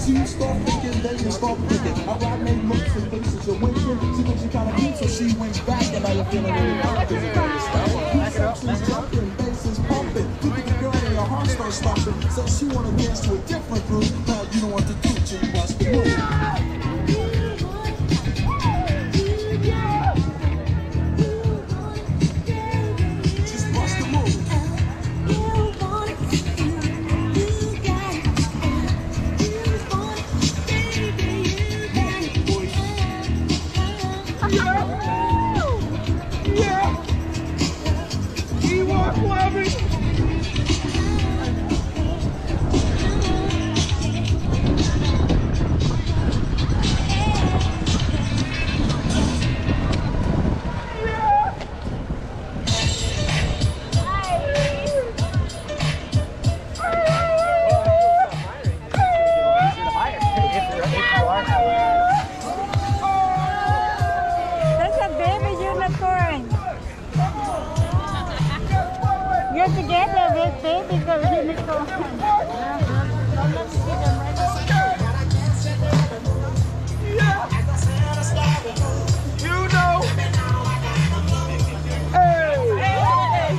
So you start thinking, then you start thinking. I ride made looks and faces you're winking. She thinks she kinda cute, so she winks back, and now you're feeling really fine. Cause you got your style. She's jumping, bass is pumping. Look at the girl and your heart starts stomping. Says she wanna dance to a different groove. Now you know what to do, so you bust the move. You're together with baby girl unicorn. Let's get them ready. Yeah. You know. Hey. Hey.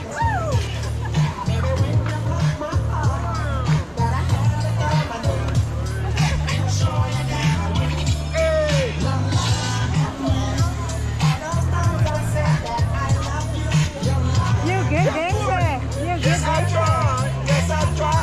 You good dancer. You good dancer. Yes, I try.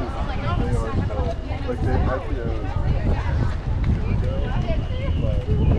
Like they had